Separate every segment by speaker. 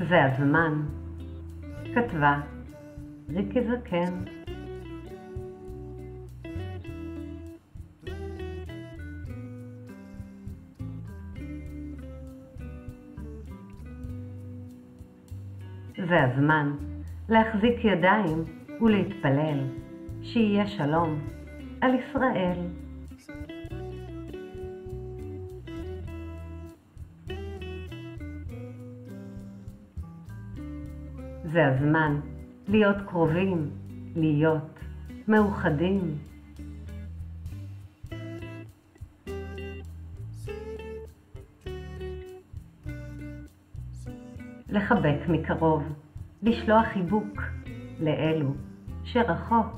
Speaker 1: זה הזמן. כתבה ריקי זקן. זה הזמן להחזיק ידיים ולהתפלל שיהיה שלום על ישראל. זה הזמן להיות קרובים, להיות מאוחדים. לחבק מקרוב, לשלוח חיבוק לאלו שרחוק.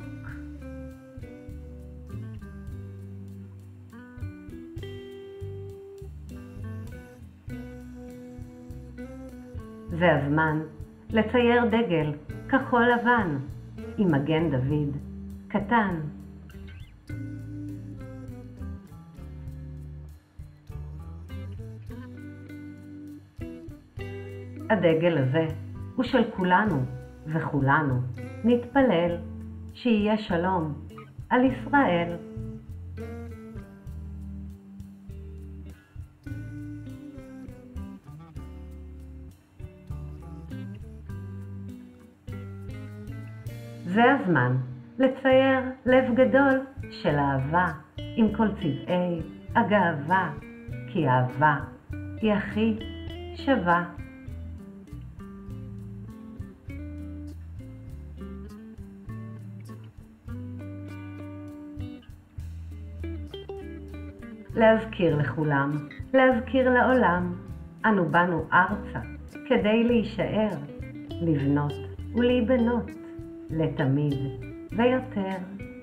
Speaker 1: זה הזמן לצייר דגל כחול לבן עם מגן דוד קטן. הדגל הזה הוא של כולנו, וכולנו נתפלל שיהיה שלום על ישראל. זה הזמן לצייר לב גדול של אהבה עם כל צבעי הגאווה, כי אהבה היא הכי שווה. להזכיר לכולם, להזכיר לעולם, אנו באנו ארצה כדי להישאר, לבנות ולהיבנות לתמיד ויותר.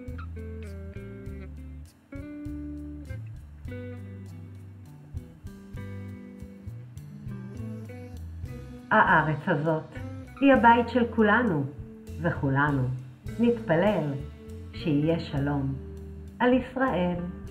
Speaker 1: הארץ הזאת היא הבית של כולנו, וכולנו נתפלל שיהיה שלום על ישראל.